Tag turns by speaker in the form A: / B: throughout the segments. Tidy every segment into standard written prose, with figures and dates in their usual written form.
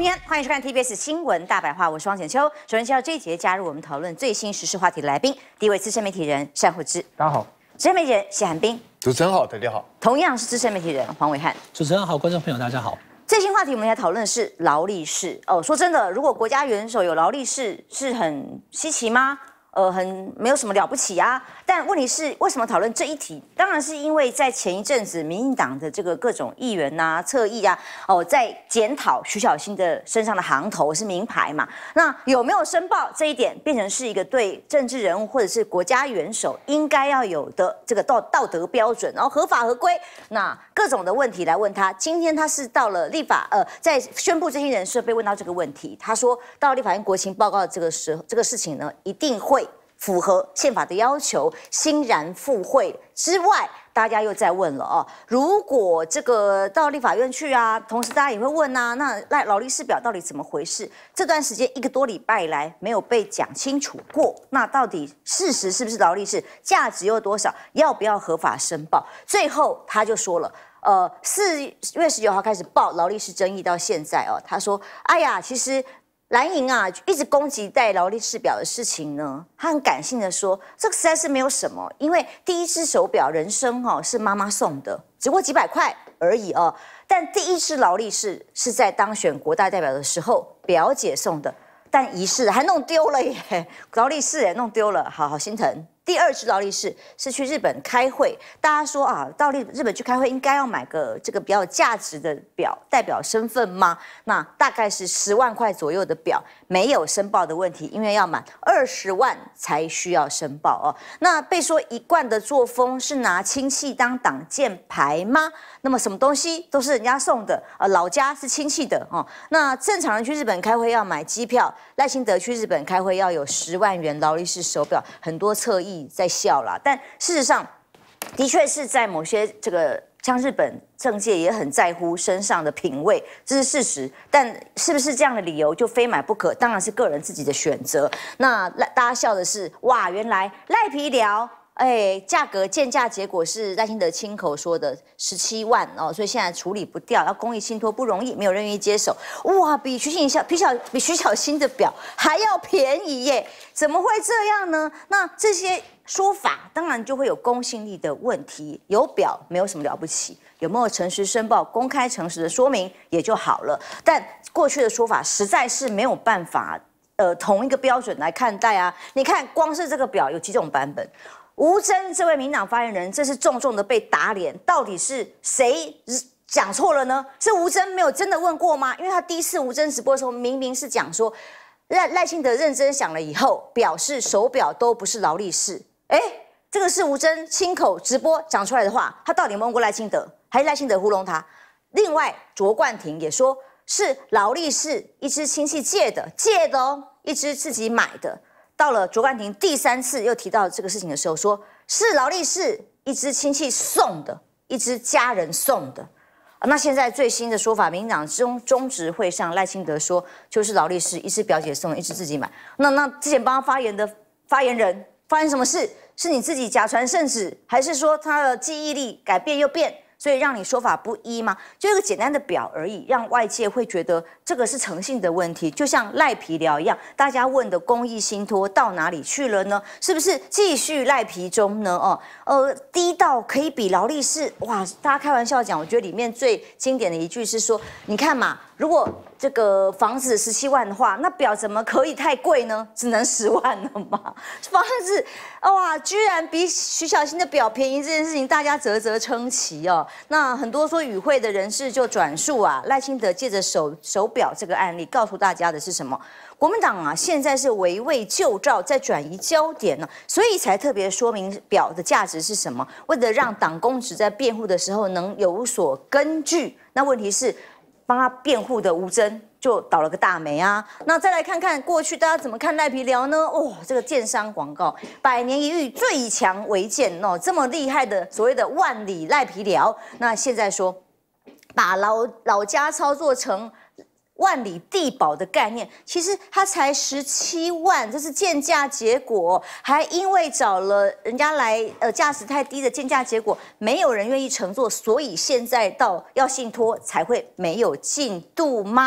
A: 平安，欢迎收看 TBS 新闻大白话，我是汪简秋。首先介绍这一节加入我们讨论最新时事话题的来宾，第一位资深媒体人单慧芝，
B: 大家好；
A: 资深媒体人谢寒冰，
C: 主持人好，大家好；
A: 同样是资深媒体人黄伟汉，
B: 主持人好，观众朋友大家好。
A: 最新话题我们来讨论的是劳力士哦。说真的，如果国家元首有劳力士，是很稀奇吗？很没有什么了不起啊。但问题是，为什么讨论这一题？当然是因为在前一阵子，民进党的这个各种议员啊、侧翼啊，在检讨徐小新的身上的行头是名牌嘛？那有没有申报这一点，变成是一个对政治人物或者是国家元首应该要有的这个道德标准，然后合法合规。那各种的问题来问他。今天他是到了立法，在宣布这些人事被问到这个问题，他说到立法院国情报告的这个事情呢，一定会符合宪法的要求，欣然赴会之外，大家又在问了哦，如果这个到立法院去啊，同时大家也会问啊，那劳力士表到底怎么回事？这段时间1个多礼拜来没有被讲清楚过，那到底事实是不是劳力士？价值又多少？要不要合法申报？最后他就说了。4月19号开始报劳力士争议到现在哦，他说：“哎呀，其实蓝营啊一直攻击戴劳力士表的事情呢，他很感性的说，这个实在是没有什么，因为第一只手表人生是妈妈送的，只不过几百块而已哦。但第一只劳力士是在当选国大代表的时候表姐送的，但遗失还弄丢了耶，劳力士也弄丢了，好心疼。”第2只劳力士是去日本开会，大家说啊，到日本去开会应该要买个这个比较有价值的表，代表身份吗？那大概是10万块左右的表，没有申报的问题，因为要满20万才需要申报哦。那被说一贯的作风是拿亲戚当挡箭牌吗？那么什么东西都是人家送的，老家是亲戚的哦。那正常人去日本开会要买机票，赖清德去日本开会要有10万元劳力士手表，很多侧翼在笑啦，但事实上，的确是在某些这个像日本政界也很在乎身上的品味，这是事实。但是不是这样的理由就非买不可？当然是个人自己的选择。那大家笑的是，哇，原来赖皮聊。价格建价结果是赖清德亲口说的17万哦，所以现在处理不掉，要公益信托不容易，没有人愿意接手。哇，比徐小新的表还要便宜耶，怎么会这样呢？那这些说法当然就会有公信力的问题。有表没有什么了不起，有没有诚实申报、公开诚实的说明也就好了。但过去的说法实在是没有办法，同一个标准来看待啊。你看，光是这个表有几种版本。吴峥这位民党发言人，这是重重的被打脸。到底是谁讲错了呢？是吴峥没有真的问过吗？因为他第一次吴峥直播的时候，明明是讲说赖清德认真想了以后，表示手表都不是劳力士。这个是吴峥亲口直播讲出来的话，他到底有没有问过赖清德，还是赖清德糊弄他？另外，卓冠廷也说是劳力士一只亲戚借的哦，一只自己买的。到了卓冠廷第3次又提到这个事情的时候，说是劳力士一只亲戚送的，一只家人送的。那现在最新的说法，民进党中执会上赖清德说，就是劳力士一只表姐送的，一只自己买。那之前帮他发言的发言人发生什么事？是你自己假传圣旨，还是说他的记忆力改变又变？所以让你说法不一吗？就一个简单的表而已，让外界会觉得这个是诚信的问题，就像赖皮聊一样，大家问的公益信托到哪里去了呢？是不是继续赖皮中呢？低到可以比劳力士，哇！大家开玩笑讲，我觉得里面最经典的一句是说，你看嘛，如果这个房子17万的话，那表怎么可以太贵呢？只能10万了嘛？房子哇，居然比徐小新的表便宜这件事情，大家啧啧称奇哦。那很多说与会的人士就转述啊，赖清德借着手表这个案例，告诉大家的是什么？国民党啊，现在是围魏救赵，在转移焦点呢，所以才特别说明表的价值是什么，为了让党公职在辩护的时候能有所根据。那问题是，帮他辩护的吴峥就倒了个大霉啊！那再来看看过去大家怎么看赖皮聊呢？这个建商广告100年一遇，最以强为鉴哦，这么厉害的所谓的万里赖皮聊，那现在说把老家操作成万里地保的概念，其实它才17万，这是建价结果，还因为找了人家来，价值太低的建价结果，没有人愿意乘坐，所以现在到要信托才会没有进度吗？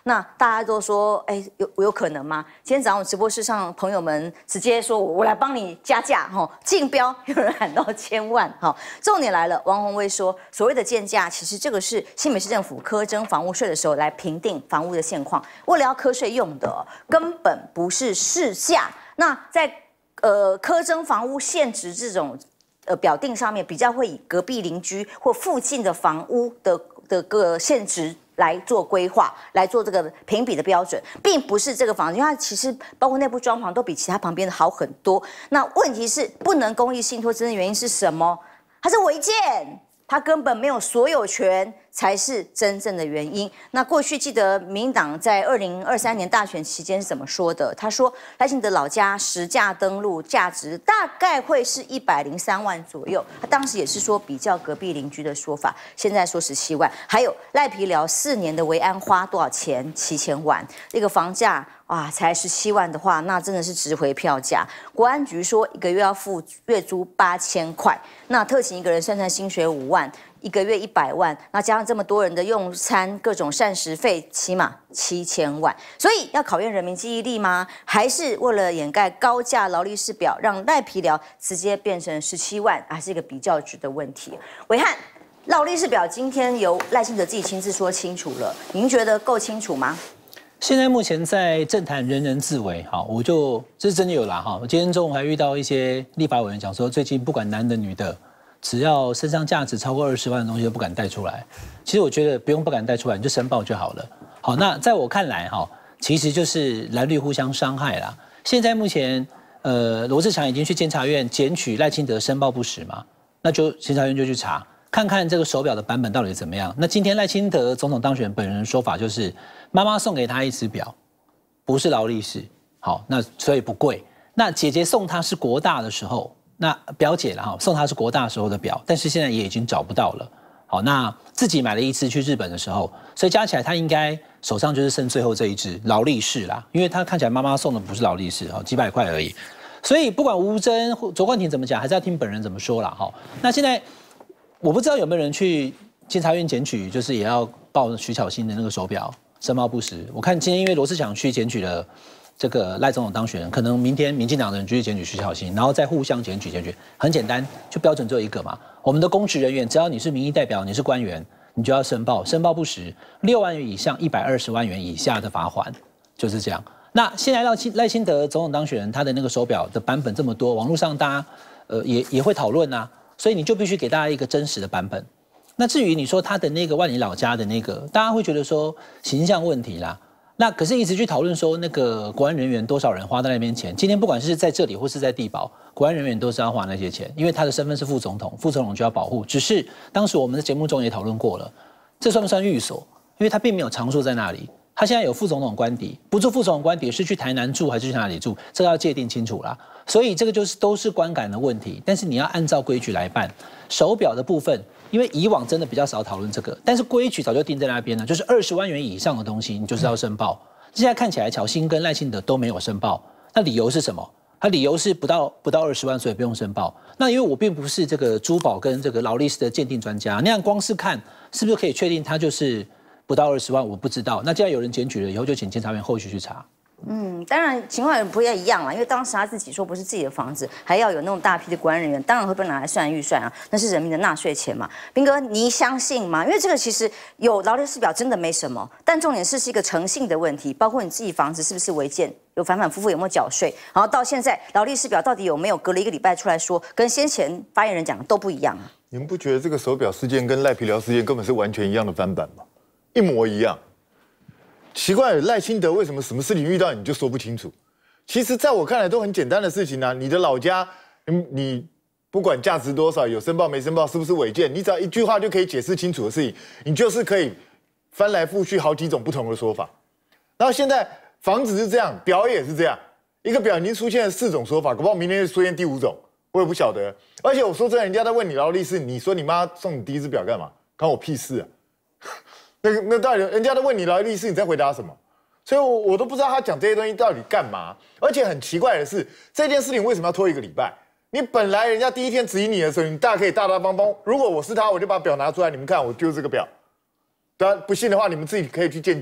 A: 那大家都说，有可能吗？今天早上直播室上朋友们直接说，我来帮你加价，竞标，有人喊到1000万，重点来了，王宏威说，所谓的建价，其实这个是新北市政府苛征房屋税的时候来评定房屋的现况，为了要课税用的，根本不是市价。那在苛征房屋现值这种表定上面，比较会以隔壁邻居或附近的房屋的个现值来做规划，来做这个评比的标准，并不是这个房子，因为它其实包括内部装潢都比其他旁边的好很多。那问题是不能公益信托，真的原因是什么？它是违建。他根本没有所有权，才是真正的原因。那过去记得民进党在2023年大选期间是怎么说的？他说赖清德老家实价登录价值大概会是103万左右。他当时也是说比较隔壁邻居的说法，现在说17万。还有赖皮寮4年的维安花多少钱？7000万。那个房价哇，才17万的话，那真的是值回票价。国安局说1个月要付月租8000块，那特勤一个人算薪水5万，1个月100万，那加上这么多人的用餐各种膳食费，起码7000万。所以要考验人民记忆力吗？还是为了掩盖高价劳力士表，让赖皮寮直接变成17万，还是一个比较值的问题？暐瀚，劳力士表今天由赖清德自己亲自说清楚了，您觉得够清楚吗？
B: 现在目前在政坛人人自危，好，这是真的有啦哈。我今天中午还遇到一些立法委员讲说，最近不管男的女的，只要身上价值超过20万的东西都不敢带出来。其实我觉得不敢带出来，你就申报就好了。好，那在我看来哈，其实就是蓝绿互相伤害啦。现在目前罗志强已经去监察院检举赖清德申报不实嘛，那就监察院就去查。看看这个手表的版本到底怎么样？那今天赖清德总统当选本人的说法就是，妈妈送给他一只表，不是劳力士，好，那所以不贵。那姐姐送他是国大的时候，那表姐了哈，送他是国大时候的表，但是现在也已经找不到了。好，那自己买了一只去日本的时候，所以加起来他应该手上就是剩最后这一只劳力士啦，因为他看起来妈妈送的不是劳力士，几百块而已。所以不管吴峥、卓冠廷怎么讲，还是要听本人怎么说啦。哈，那现在。我不知道有没有人去监察院检举，就是也要报徐巧芯的那个手表申报不实。我看今天因为罗志祥去检举了这个赖总统当选人，可能明天民进党的人就去检举徐巧芯，然后再互相检举，很简单，就标准只有一个嘛。我们的公职人员，只要你是民意代表，你是官员，你就要申报不实，6万元以上120万元以下的罚锾，就是这样。那现在赖清德总统当选人，他的那个手表的版本这么多，网络上大家也会讨论啊。所以你就必须给大家一个真实的版本。那至于你说他的那个万里老家的那个，大家会觉得说形象问题啦。那可是一直去讨论说那个国安人员多少人花在那边钱。今天不管是在这里或是在地保，国安人员都是要花那些钱，因为他的身份是副总统，副总统就要保护。只是当时我们在节目中也讨论过了，这算不算寓所？因为他并没有常住在那里。他现在有副总统官邸，不住副总统官邸是去台南住还是去哪里住？这个要界定清楚啦。所以这个就是都是观感的问题，但是你要按照规矩来办。手表的部分，因为以往真的比较少讨论这个，但是规矩早就定在那边了，就是20万元以上的东西你就是要申报。现在看起来巧芯跟赖清德都没有申报，那理由是什么？他理由是不到20万，所以不用申报。那因为我并不是这个珠宝跟这个劳力士的鉴定专家，那样光是看是不是可以确定他就是不到20万，我不知道。那既然有人检举了，以后就请监察院后续去查。
A: 当然情况也不太一样啦，因为当时他自己说不是自己的房子，还要有那种大批的国安人员，当然会被拿来算预算啊，那是人民的纳税钱嘛。彬哥，你相信吗？因为这个其实有劳力士表真的没什么，但重点是一个诚信的问题，包括你自己房子是不是违建，有反复有没有缴税，然后到现在劳力士表到底有没有，隔了1个礼拜出来说，跟先前发言人讲的都不一样啊。
C: 你们不觉得这个手表事件跟赖皮寮事件根本是完全一样的翻版吗？一模一样。奇怪，赖清德为什么什么事情遇到你就说不清楚？其实，在我看来都很简单的事情啊。你的老家，你不管价值多少，有申报没申报，是不是违建，你只要一句话就可以解释清楚的事情，你就是可以翻来覆去好几种不同的说法。然后现在房子是这样，表也是这样，一个表已经出现了4种说法，搞不好明天就出现第5种，我也不晓得。而且我说真的，人家在问你劳力士，你说你妈送你第1只表干嘛？关我屁事啊！那到底人家都问你劳力士，你在回答什么？所以我都不知道他讲这些东西到底干嘛。而且很奇怪的是，这件事情为什么要拖1个礼拜？你本来人家第1天质疑你的时候，你可以大大方方。如果我是他，我就把表拿出来，你们看，我就是这个表。当然不信的话，你们自己可以去鉴价，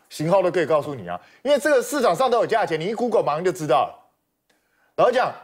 C: 型号都可以告诉你啊，因为这个市场上都有价钱，你一 Google 马上就知道了。老实讲，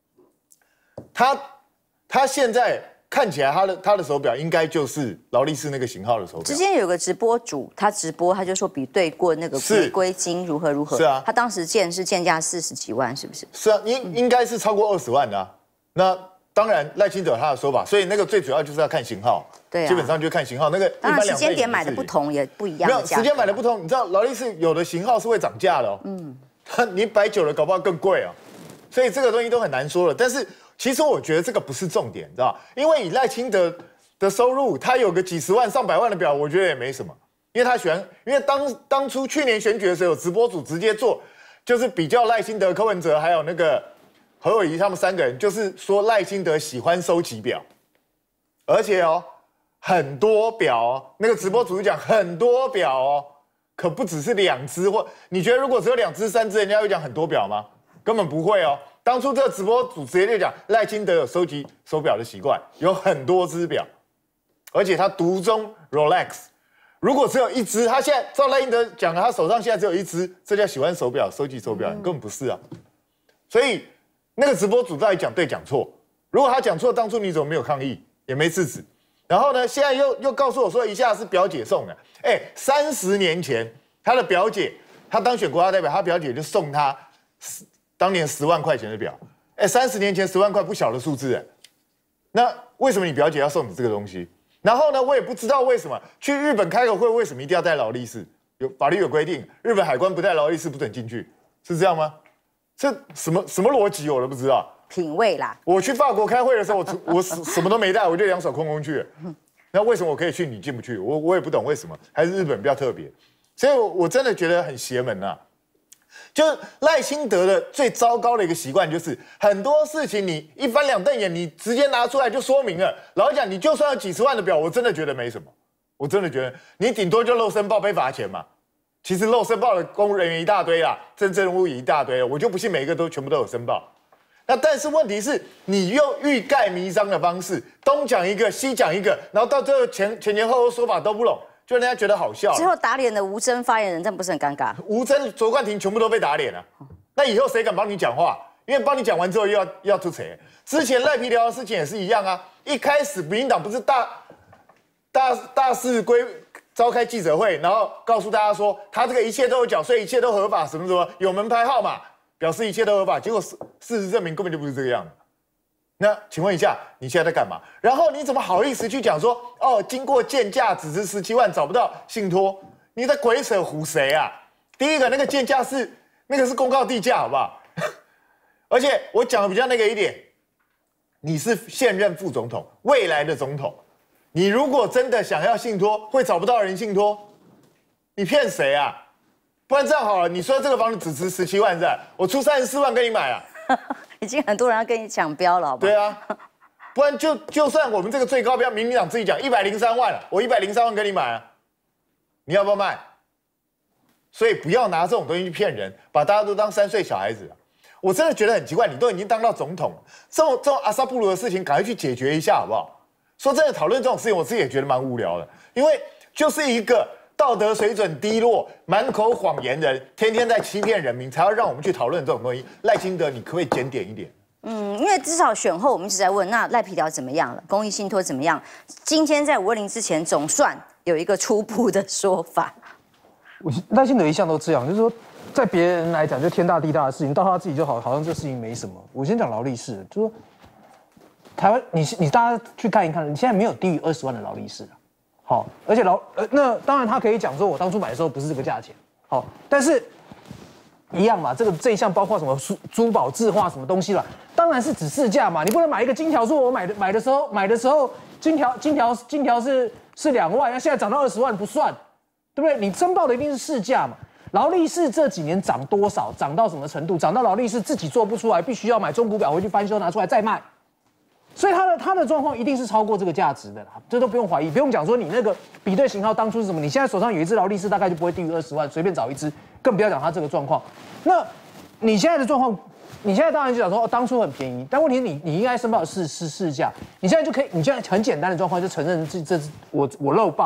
C: 他现在看起来他的手表应该就是劳力士那个型号的手表。
A: 之前有个直播主，他直播他就说比对过那个龟金如何，
C: 是啊，
A: 他当时建价40几万，是不是？
C: 是啊，应该是超过20万的啊。那当然赖清德他的说法，所以那个最主要就是要看型号，
A: 对啊，
C: 基本上就看型号。那个
A: 当然时间点买的不同也不一样，没有
C: 时间买的不同，你知道劳力士有的型号是会涨价的哦，你摆久了搞不好更贵哦，所以这个东西都很难说了。但是其实我觉得这个不是重点，你知道，因为以赖清德的收入，他有个几十万、上百万的表，我觉得也没什么，因为他喜欢，因为当初去年选举的时候，有直播主直接做，就是比较赖清德、柯文哲还有那个何伟仪他们3个人，就是说赖清德喜欢收集表，而且哦很多表哦，那个直播主讲很多表哦，可不只是2只或你觉得如果只有2只、3只，人家会讲很多表吗？根本不会哦。当初这个直播主直接就讲赖清德有收集手表的习惯，有很多只表，而且他独钟 Rolex。如果只有1只，他现在照赖清德讲，他手上现在只有1只，这叫喜欢手表、收集手表，根本不是啊。所以那个直播主到底讲对讲错？如果他讲错，当初你怎么没有抗议，也没制止？然后呢，现在又告诉我说一下是表姐送的。30年前他的表姐，他当选国家代表，他表姐就送他当年10万块钱的表。30年前10万块不小的数字哎。那为什么你表姐要送你这个东西？然后呢，我也不知道为什么去日本开个会，为什么一定要带劳力士？法律有规定，日本海关不带劳力士不准进去，是这样吗？这什么逻辑我都不知道。
A: 品味啦。
C: 我去法国开会的时候，我什么都没带，我就2手空空去。那为什么我可以去，你进不去？我也不懂为什么，还是日本比较特别。所以我真的觉得很邪门啊。就是赖清德的最糟糕的一个习惯，就是很多事情你一翻2瞪眼，你直接拿出来就说明了。老实讲，你就算有几十万的表，我真的觉得没什么。我真的觉得你顶多就漏申报被罚钱嘛。其实漏申报的公务人员一大堆啦，政治人物也一大堆了，我就不信每一个全部都有申报。那但是问题是，你用欲盖弥彰的方式，东讲一个西讲一个，然后到最后前后说法都不拢，就人家觉得好笑。
A: 最后打脸的吴峥发言人，这不是很尴尬？
C: 吴峥、卓冠廷全部都被打脸了，那以后谁敢帮你讲话？因为帮你讲完之后又要出锤。之前赖皮寮的事情也是一样啊，一开始民进党不是大肆召开记者会，然后告诉大家说他这个一切都有缴税，一切都合法，什么什么有门牌号码，表示一切都合法。结果事实证明根本就不是这个样子。那请问一下，你现在在干嘛？然后你怎么好意思去讲说经过鉴价只值17万，找不到信托？你在鬼扯唬谁啊？第一个，那个鉴价是公告地价，好不好？而且我讲的比较那个一点，你是现任副总统，未来的总统。你如果真的想要信托，会找不到人信托，你骗谁啊？不然这样好了，你说这个房子只值17万是吧？我出34万跟你买啊，
A: 已经很多人要跟你抢标了，好不好？
C: 对啊，不然就算我们这个最高标，民进党自己讲103万了，我103万跟你买啊，你要不要卖？所以不要拿这种东西去骗人，把大家都当3岁小孩子啊。我真的觉得很奇怪，你都已经当到总统了，这种阿萨布鲁的事情，赶快去解决一下好不好？说真的，讨论这种事情，我自己也觉得蛮无聊的，因为就是一个道德水准低落、满口谎言的人，天天在欺骗人民，才要让我们去讨论这种东西。赖清德，你可不可以检点一点？
A: 因为至少选后我们一直在问，那赖皮条怎么样了？公益信托怎么样？今天在520之前，总算有一个初步的说法。
D: 赖清德一向都这样，就是说，在别人来讲就天大地大的事情，到他自己就好像这事情没什么。我先讲劳力士，就说台湾，你大家去看一看，你现在没有低于20万的劳力士啊。好，而且那当然他可以讲说，我当初买的时候不是这个价钱。好，但是一样嘛，这一项包括什么珠宝字画什么东西啦，当然是指市价嘛，你不能买一个金条说我买的时候金条是2万，那现在涨到20万不算，对不对？你申报的一定是市价嘛。劳力士这几年涨多少，涨到什么程度？涨到劳力士自己做不出来，必须要买中古表回去翻修拿出来再卖。所以它的状况一定是超过这个价值的啦，这都不用怀疑，不用讲说你那个比对型号当初是什么，你现在手上有一只劳力士，大概就不会低于20万，随便找一只，更不要讲它这个状况。那你现在的状况，你现在当然就讲说当初很便宜，但问题是你应该申报的是市价，你现在就可以，你现在很简单的状况就承认这我漏报了，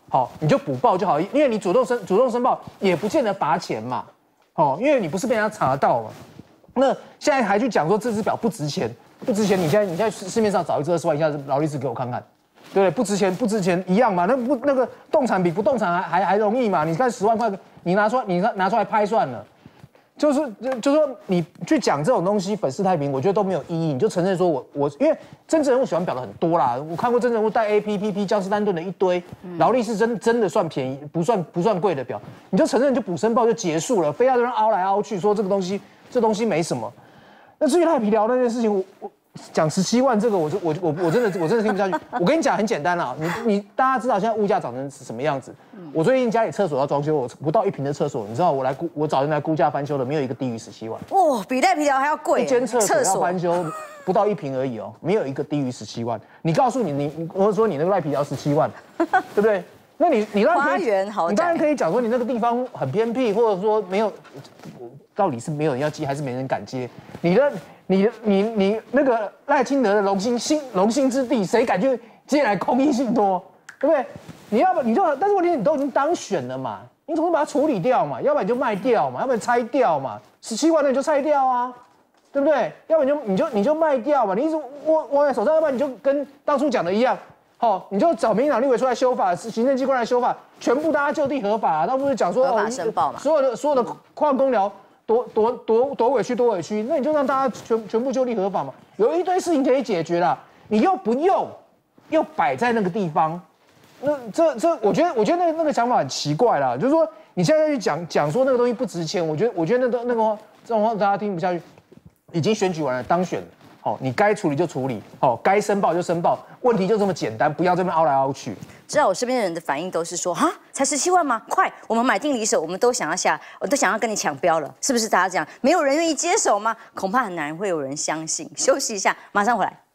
D: 好，你就补报就好，因为你主动申报也不见得罚钱嘛，哦，因为你不是被人家查到嘛。那现在还去讲说这只表不值钱，不值钱，你现在市面上找一只20万以下的劳力士给我看看，对不对？不值钱一样嘛，那个动产比不动产还容易嘛？你看10万块，你拿出来拍算了。就是说你去讲这种东西粉饰太平，我觉得都没有意义。你就承认说我因为真正人物喜欢表的很多啦，我看过真正人物带 APPP 江诗丹顿的一堆，劳力士真的算便宜，不算贵的表，你就承认就补申报就结束了，非要让凹来凹去说这东西没什么。那至于赖皮聊那件事情，我讲17万这个，我真的听不下去。我跟你讲很简单啦，你大家知道现在物价涨成什么样子？我最近家里厕所要装修，我不到1坪的厕所，你知道我找人来估价翻修的，没有一个低于17万。
A: 哇，比赖皮聊还要贵。
D: 一间厕所要翻修不到1坪而已哦，没有一个低于17万。你告诉我说你那个赖皮聊17万，对不对？那你
A: 花园豪宅，
D: 你当然可以讲说你那个地方很偏僻，或者说没有，到底是没有人要接还是没人敢接？你那个赖清德的龙兴之地，谁敢去接来空一信托，对不对？但是问题你都已经当选了嘛，你总是把它处理掉嘛，要不然你就卖掉嘛，要不然拆掉嘛，17万的你就拆掉啊，对不对？要不然你就卖掉嘛，你一直握在手上，要不然你就跟当初讲的一样，你就找民进党立委出来修法，行政机关来修法，全部大家就地合法啊，倒不是讲说
A: 合法申报嘛，
D: 所有的矿工寮多委屈，那你就让大家全部就地合法嘛，有一堆事情可以解决啦，你又不用，又摆在那个地方。那我觉得那个想法很奇怪啦，就是说你现在去讲说那个东西不值钱，我觉得那个这种话大家听不下去。已经选举完了，当选了，你该处理就处理，该申报就申报，问题就这么简单，不要这边凹来凹去。
A: 知道我身边的人的反应都是说，哈，才17万吗？快，我们买定离手，我们都想要跟你抢标了，是不是？大家这样，没有人愿意接手吗？恐怕很难会有人相信。休息一下，马上回来。